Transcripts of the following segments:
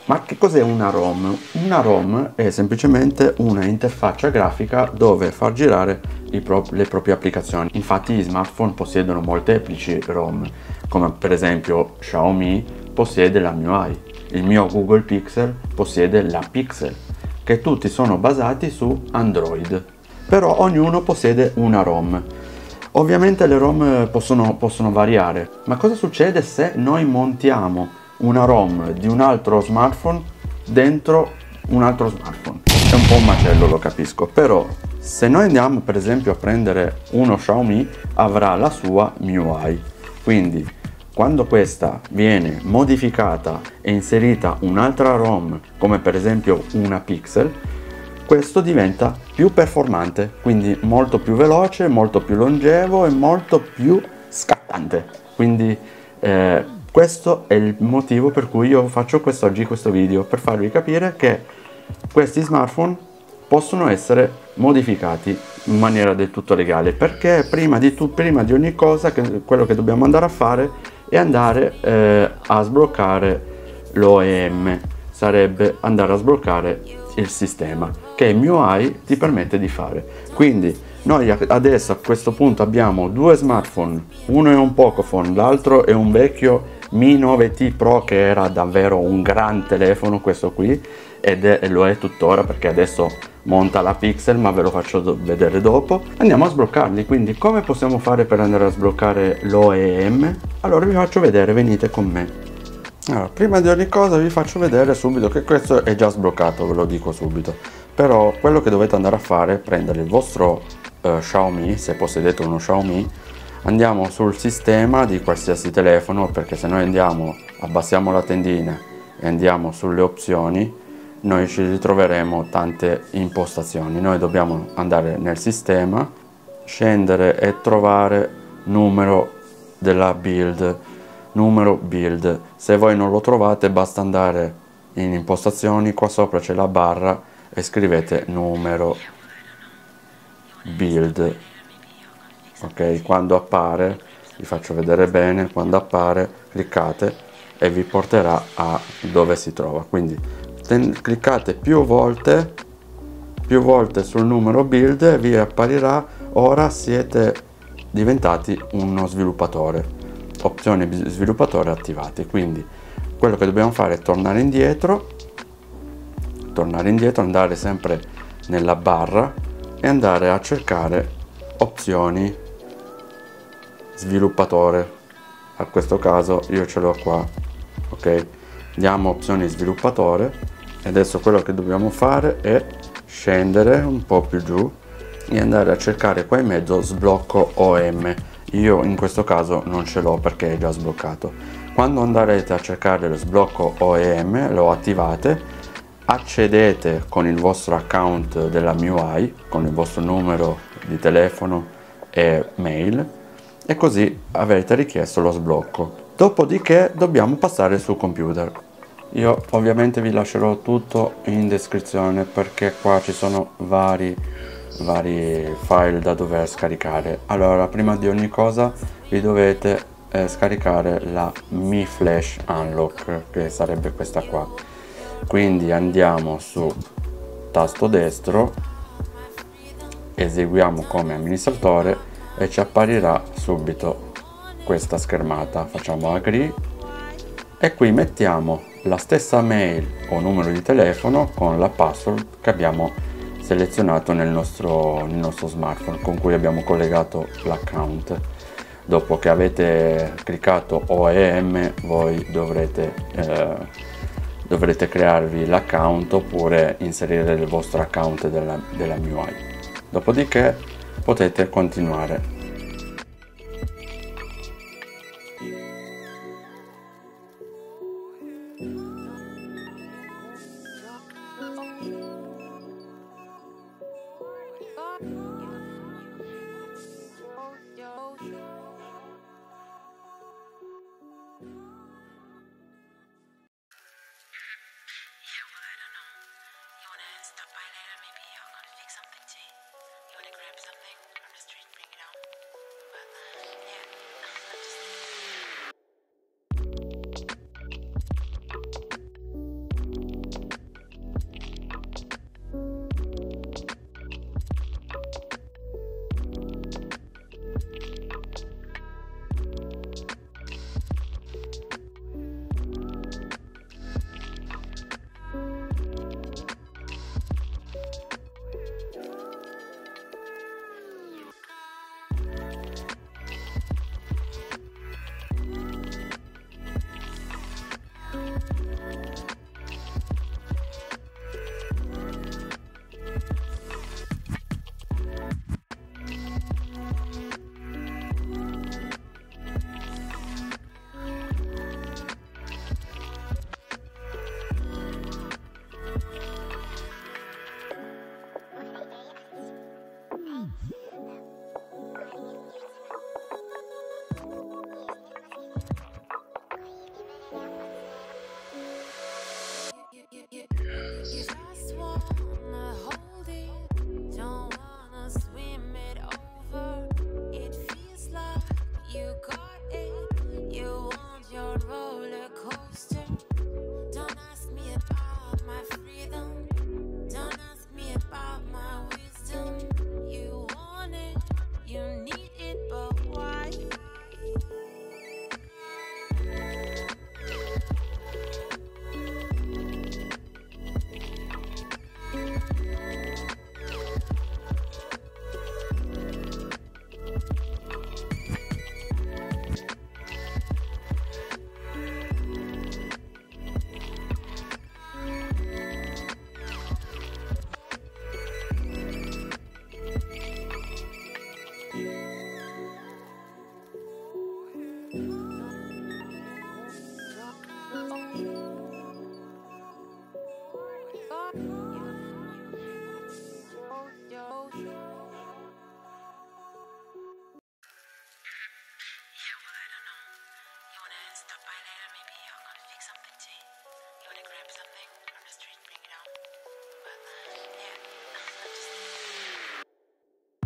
Ma che cos'è una ROM? Una ROM è semplicemente una interfaccia grafica dove far girare le proprie applicazioni. Infatti gli smartphone possiedono molteplici ROM, come per esempio Xiaomi possiede la MIUI, il mio Google Pixel possiede la Pixel, che tutti sono basati su Android, però ognuno possiede una ROM. Ovviamente le ROM possono variare, ma cosa succede se noi montiamo una ROM di un altro smartphone dentro un altro smartphone? È un po' un macello, lo capisco, però se noi andiamo per esempio a prendere uno Xiaomi avrà la sua MIUI, quindi quando questa viene modificata e inserita un'altra ROM, come per esempio una Pixel, questo diventa più performante, quindi molto più veloce, molto più longevo e molto più scattante. Quindi questo è il motivo per cui io faccio quest'oggi questo video, per farvi capire che questi smartphone possono essere modificati in maniera del tutto legale, perché prima di ogni cosa quello che dobbiamo andare a fare è andare a sbloccare l'OEM, sarebbe andare a sbloccare il sistema che MIUI ti permette di fare. Quindi noi adesso a questo punto abbiamo due smartphone, uno è un Pocophone, l'altro è un vecchio Mi 9T Pro che era davvero un gran telefono questo qui, e lo è tuttora perché adesso monta la Pixel, ma ve lo faccio vedere dopo. Andiamo a sbloccarli, quindi come possiamo fare per andare a sbloccare l'OEM? Allora vi faccio vedere, venite con me. Allora, prima di ogni cosa vi faccio vedere subito che questo è già sbloccato, ve lo dico subito. Però quello che dovete andare a fare è prendere il vostro Xiaomi, se possedete uno Xiaomi, andiamo sul sistema di qualsiasi telefono, perché se noi abbassiamo la tendina e andiamo sulle opzioni, noi ci ritroveremo tante impostazioni. Noi dobbiamo andare nel sistema, scendere e trovare numero della build. Se voi non lo trovate basta andare in impostazioni, qua sopra c'è la barra e scrivete numero build. Ok, quando appare, vi faccio vedere bene, quando appare cliccate e vi porterà a dove si trova. Quindi cliccate più volte sul numero build e vi apparirà ora siete diventati uno sviluppatore, opzioni sviluppatore attivate. Quindi quello che dobbiamo fare è tornare indietro, andare sempre nella barra e andare a cercare opzioni sviluppatore. A questo caso io ce l'ho qua, ok? Andiamo a opzioni sviluppatore e adesso quello che dobbiamo fare è scendere un po' più giù e andare a cercare qua in mezzo sblocco OM. Io in questo caso non ce l'ho perché è già sbloccato. Quando andrete a cercare lo sblocco OEM lo attivate, accedete con il vostro account della MIUI, con il vostro numero di telefono e mail, e così avrete richiesto lo sblocco. Dopodiché dobbiamo passare sul computer. Io ovviamente vi lascerò tutto in descrizione perché qua ci sono vari file da dover scaricare. Allora, prima di ogni cosa vi dovete scaricare la Mi Flash Unlock, che sarebbe questa qua. Quindi andiamo su tasto destro, eseguiamo come amministratore e ci apparirà subito questa schermata. Facciamo agree e qui mettiamo la stessa mail o numero di telefono con la password che abbiamo selezionato nel nostro smartphone con cui abbiamo collegato l'account. Dopo che avete cliccato OEM voi dovrete crearvi l'account oppure inserire il vostro account della MIUI. Dopodiché potete continuare. Stop by later, maybe I'll go to fix something tea. You wanna grab something from the street, bring it home?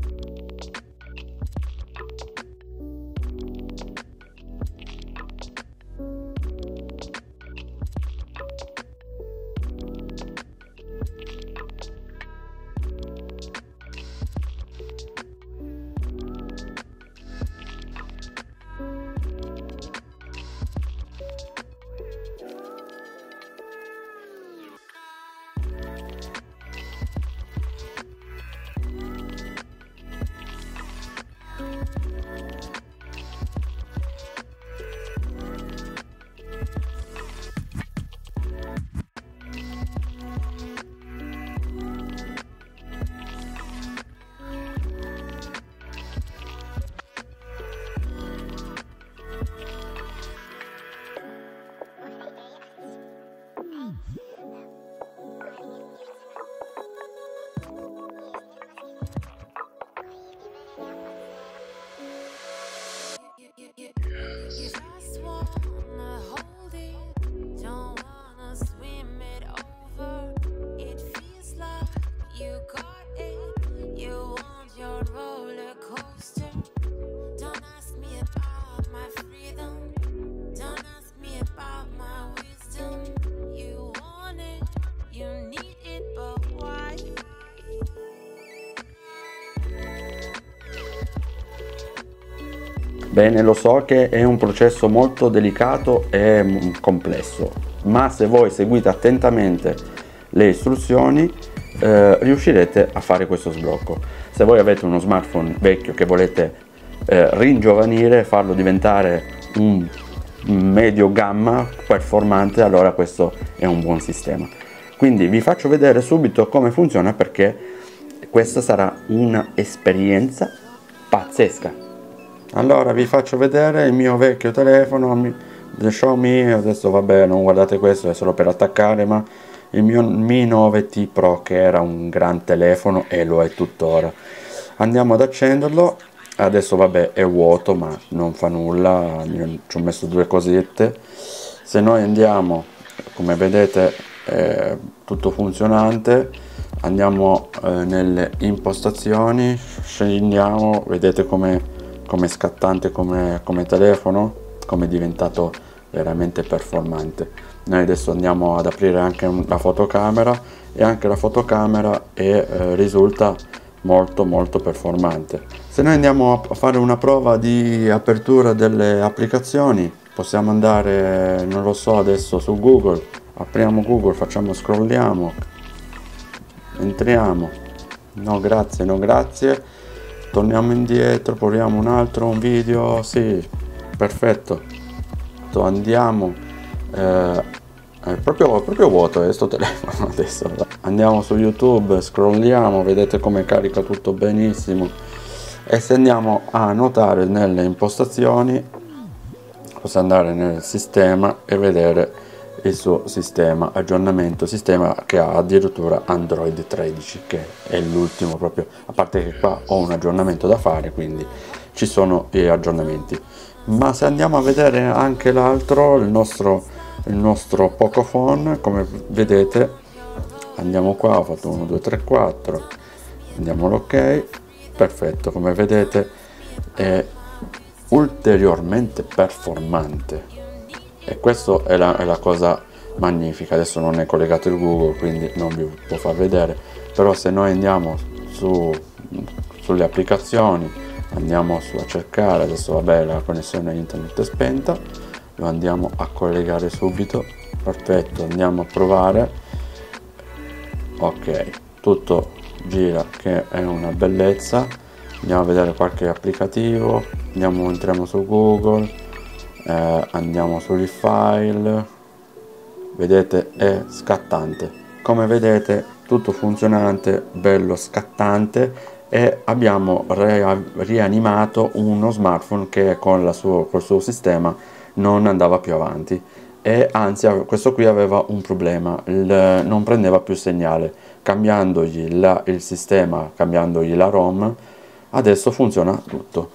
Bene, lo so che è un processo molto delicato e complesso, ma se voi seguite attentamente le istruzioni riuscirete a fare questo sblocco. Se voi avete uno smartphone vecchio che volete ringiovanire, farlo diventare un medio gamma performante, allora questo è un buon sistema. Quindi vi faccio vedere subito come funziona, perché questa sarà un'esperienza pazzesca. Allora vi faccio vedere il mio vecchio telefono, Xiaomi. Adesso vabbè, non guardate questo, è solo per attaccare, ma il mio Mi 9T Pro, che era un gran telefono e lo è tuttora. Andiamo ad accenderlo. Adesso vabbè è vuoto, ma non fa nulla, ci ho messo due cosette. Se noi andiamo, come vedete è tutto funzionante, andiamo nelle impostazioni, scendiamo, vedete come scattante come telefono, come è diventato veramente performante. Noi adesso andiamo ad aprire anche la fotocamera, e anche la fotocamera risulta molto performante. Se noi andiamo a fare una prova di apertura delle applicazioni, possiamo andare, non lo so, adesso su Google, apriamo Google, scrolliamo, entriamo, no grazie, no grazie, torniamo indietro, proviamo un video, sì, perfetto, andiamo, è proprio vuoto sto telefono adesso. Andiamo su YouTube, scrolliamo, vedete come carica tutto benissimo. E se andiamo a notare nelle impostazioni, possiamo andare nel sistema e vedere il suo sistema, aggiornamento, sistema che ha addirittura Android 13, che è l'ultimo proprio, a parte che qua ho un aggiornamento da fare, quindi ci sono gli aggiornamenti. Ma se andiamo a vedere anche l'altro, il nostro Pocophone, come vedete, andiamo qua, ho fatto 1 2 3 4, andiamo all'ok, perfetto, come vedete è ulteriormente performante. E questa è la cosa magnifica. Adesso non è collegato il Google, quindi non vi può far vedere, però se noi andiamo sulle applicazioni, andiamo a cercare, adesso vabbè la connessione internet è spenta, lo andiamo a collegare subito, perfetto, andiamo a provare, ok, tutto gira che è una bellezza. Andiamo a vedere qualche applicativo, entriamo su Google, andiamo sui file, vedete è scattante, come vedete tutto funzionante, bello scattante, e abbiamo rianimato uno smartphone che col suo sistema non andava più avanti, e anzi questo qui aveva un problema, non prendeva più segnale. Cambiandogli il sistema, cambiandogli la ROM, adesso funziona tutto.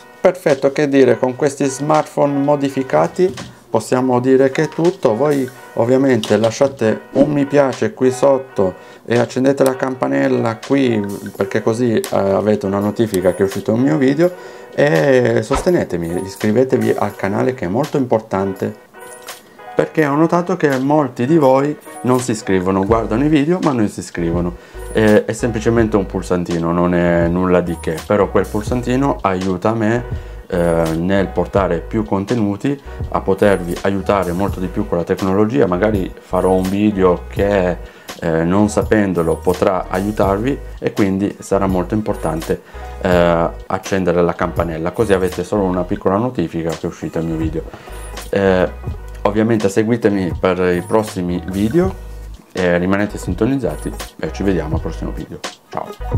Perfetto, che dire, con questi smartphone modificati possiamo dire che è tutto. Voi ovviamente lasciate un mi piace qui sotto e accendete la campanella qui, perché così avete una notifica che è uscito un mio video, e sostenetemi, iscrivetevi al canale che è molto importante, perché ho notato che molti di voi non si iscrivono, guardano i video ma non si iscrivono. È semplicemente un pulsantino, non è nulla di che, però quel pulsantino aiuta me nel portare più contenuti, a potervi aiutare molto di più con la tecnologia. Magari farò un video che non sapendolo potrà aiutarvi, e quindi sarà molto importante accendere la campanella, così avete solo una piccola notifica che è uscito il mio video. Ovviamente seguitemi per i prossimi video e rimanete sintonizzati, e ci vediamo al prossimo video. Ciao!